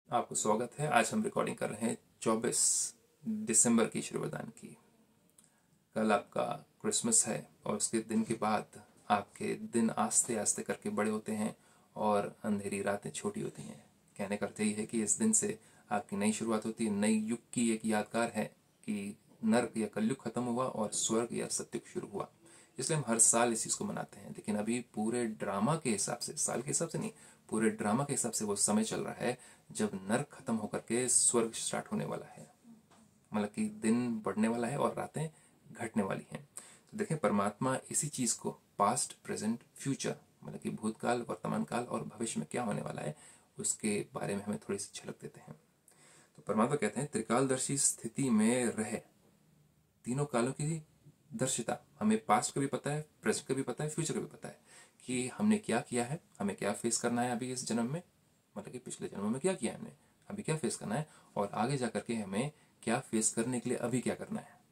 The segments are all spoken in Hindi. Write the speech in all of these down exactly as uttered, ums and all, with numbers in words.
आपको स्वागत है। आज हम रिकॉर्डिंग कर रहे हैं चौबीस दिसंबर की शुरुआत की। कल आपका क्रिसमस है और उसके दिन के बाद आपके दिन आस्ते आस्ते करके बड़े होते हैं और अंधेरी रातें छोटी होती हैं। कहने का अर्थ यही है कि इस दिन से आपकी नई शुरुआत होती है। नई युग की एक यादगार है कि नर्क या कलयुग खत्म हुआ और स्वर्ग या सत्युग शुरू हुआ। इसलिए हम हर साल इस चीज़ को मनाते हैं। लेकिन अभी पूरे ड्रामा के हिसाब से, साल के हिसाब से नहीं, पूरे ड्रामा के हिसाब से वो समय चल रहा है जब नर्क खत्म होकर के स्वर्ग स्टार्ट होने वाला है। मतलब कि दिन बढ़ने वाला है और रातें घटने वाली हैं। तो देखें, परमात्मा इसी चीज़ को पास्ट, प्रेजेंट, फ्यूचर, मतलब कि भूतकाल, वर्तमान काल और भविष्य में क्या होने वाला है उसके बारे में हमें थोड़ी सी झलक देते हैं। तो परमात्मा कहते हैं, त्रिकालदर्शी स्थिति में रहे, तीनों कालों की दर्शिता। हमें पास्ट का भी पता है, प्रेजेंट का भी पता है, फ्यूचर का भी पता है कि हमने क्या किया है, हमें क्या फेस करना है अभी इस जन्म में, मतलब कि पिछले जन्म में क्या किया है हमने, अभी क्या फेस करना है और आगे जाकर के हमें क्या फेस करने के लिए अभी क्या करना है।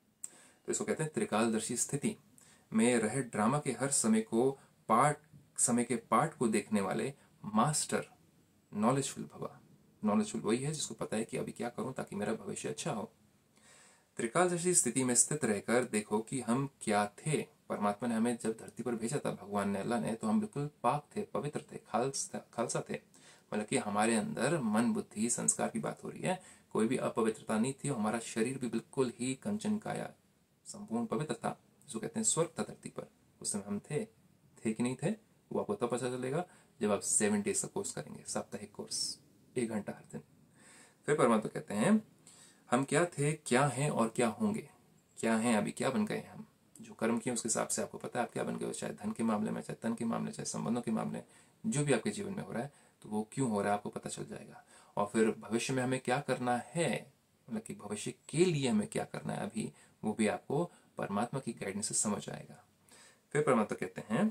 तो इसको कहते हैं त्रिकालदर्शी स्थिति में रहे, ड्रामा के हर समय को पार्ट समय के पार्ट को देखने वाले मास्टर नॉलेजफुल भवा। नॉलेजफुल वही है जिसको पता है कि अभी क्या करूं ताकि मेरा भविष्य अच्छा हो। त्रिकालदर्शी स्थिति में स्थित रहकर देखो कि हम क्या थे। परमात्मा ने हमें जब धरती पर भेजा था, भगवान ने, अल्लाह ने, तो हम बिल्कुल पाक थे, पवित्र थे, खालस खालसा थे। मतलब कि हमारे अंदर मन, बुद्धि, संस्कार की बात हो रही है, कोई भी अपवित्रता नहीं थी। हमारा शरीर भी बिल्कुल ही कंचन काया, संपूर्ण पवित्र था, जिसको कहते हैं स्वर्ग था धरती पर। उस समय हम थे थे कि नहीं थे, वो आपको तब पता चलेगा जब आप सेवन डेज का कोर्स करेंगे, साप्ताहिक कोर्स, एक घंटा हर दिन। फिर परमात्मा कहते हैं, हम क्या थे, क्या हैं और क्या होंगे। क्या हैं, अभी क्या बन गए हम, जो कर्म किए उसके हिसाब से आपको पता है आप क्या बन गए हो। चाहे धन के मामले में, चाहे तन के मामले, चाहे संबंधों के मामले, जो भी आपके जीवन में हो रहा है, तो वो क्यों हो रहा है आपको पता चल जाएगा। और फिर भविष्य में हमें क्या करना है, मतलब कि भविष्य के लिए हमें क्या करना है अभी, वो भी आपको परमात्मा की गाइडेंस से समझ आएगा। फिर परमात्मा कहते हैं,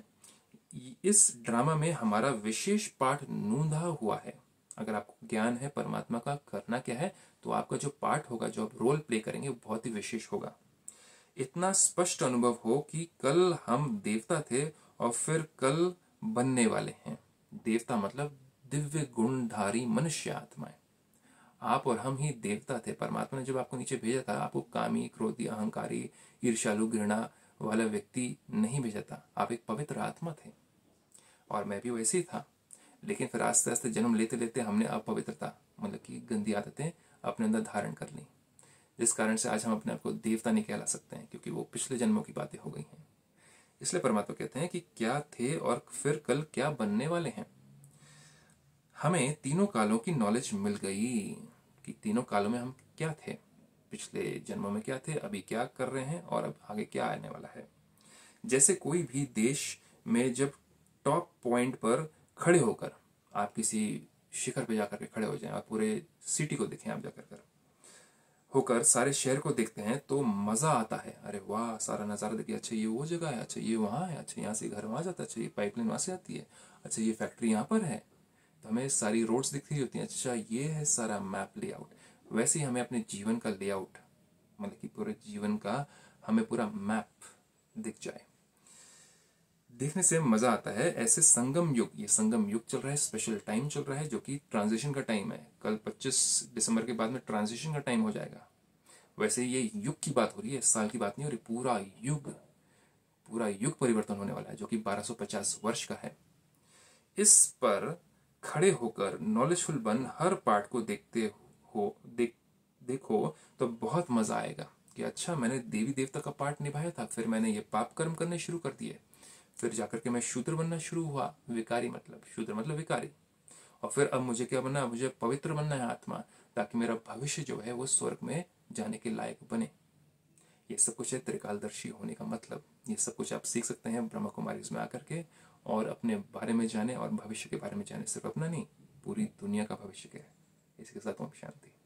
इस ड्रामा में हमारा विशेष पाठ नूंधा हुआ है। अगर आपको ज्ञान है परमात्मा का करना क्या है, तो आपका जो पार्ट होगा, जो आप रोल प्ले करेंगे, वो बहुत ही विशेष होगा। इतना स्पष्ट अनुभव हो कि कल हम देवता थे और फिर कल बनने वाले हैं देवता, मतलब दिव्य गुणधारी मनुष्य आत्माएं। आप और हम ही देवता थे। परमात्मा ने जब आपको नीचे भेजा था, आपको कामी, क्रोधी, अहंकारी, ईर्ष्यालु, घृणा वाला व्यक्ति नहीं भेजा था। आप एक पवित्र आत्मा थे और मैं भी वैसे ही था। लेकिन फिर आस्ते आस्ते जन्म लेते लेते हमने अपवित्रता, मतलब कि गंदी आदतें अपने अंदर धारण कर ली, जिस कारण से आज हम अपने आप को देवता नहीं कहला सकते हैं, क्योंकि वो पिछले जन्मों की बातें हो गई हैं। इसलिए परमात्मा कहते हैं कि क्या थे और फिर कल क्या बनने वाले हैं। हमें तीनों कालों की नॉलेज मिल गई कि तीनों कालों में हम क्या थे, पिछले जन्मों में क्या थे, अभी क्या कर रहे हैं और अब आगे क्या आने वाला है। जैसे कोई भी देश में जब टॉप पॉइंट पर खड़े होकर आप किसी शिखर पे जाकर के खड़े हो जाएं और पूरे सिटी को देखें, आप जाकर कर होकर सारे शहर को देखते हैं तो मजा आता है। अरे वाह, सारा नज़ारा देखिए, अच्छा ये वो जगह है, अच्छा ये वहाँ है, अच्छा यहाँ से घर वहाँ जाता है, अच्छा ये पाइपलाइन वहाँ से आती है, अच्छा ये फैक्ट्री यहाँ पर है। तो हमें सारी रोड्स दिख रही होती हैं, अच्छा ये है सारा मैप लेआउट। वैसे ही हमें अपने जीवन का लेआउट, मतलब कि पूरे जीवन का हमें पूरा मैप दिख जाए, देखने से मजा आता है। ऐसे संगम युग, ये संगम युग चल रहा है, स्पेशल टाइम चल रहा है, जो कि ट्रांजिशन का टाइम है। कल पच्चीस दिसंबर के बाद में ट्रांजिशन का टाइम हो जाएगा। वैसे ये युग की बात हो रही है, साल की बात नहीं हो रही। पूरा युग, पूरा युग परिवर्तन होने वाला है, जो कि बारह सौ पचास वर्ष का है। इस पर खड़े होकर नॉलेजफुल बन हर पार्ट को देखते हो देख देखो तो बहुत मजा आएगा कि अच्छा, मैंने देवी देवता का पार्ट निभाया था, फिर मैंने ये पाप कर्म करने शुरू कर दिए, फिर जाकर के मैं शूद्र बनना शुरू हुआ। विकारी मतलब शूद्र मतलब विकारी। और फिर अब मुझे क्या बनना है, मुझे पवित्र बनना है आत्मा, ताकि मेरा भविष्य जो है वो स्वर्ग में जाने के लायक बने। ये सब कुछ है त्रिकालदर्शी होने का मतलब। ये सब कुछ आप सीख सकते हैं ब्रह्मा कुमारी में आकर के, और अपने बारे में जाने और भविष्य के बारे में जाने, सिर्फ अपना नहीं, पूरी दुनिया का भविष्य क्या है। इसके साथ ओम शांति।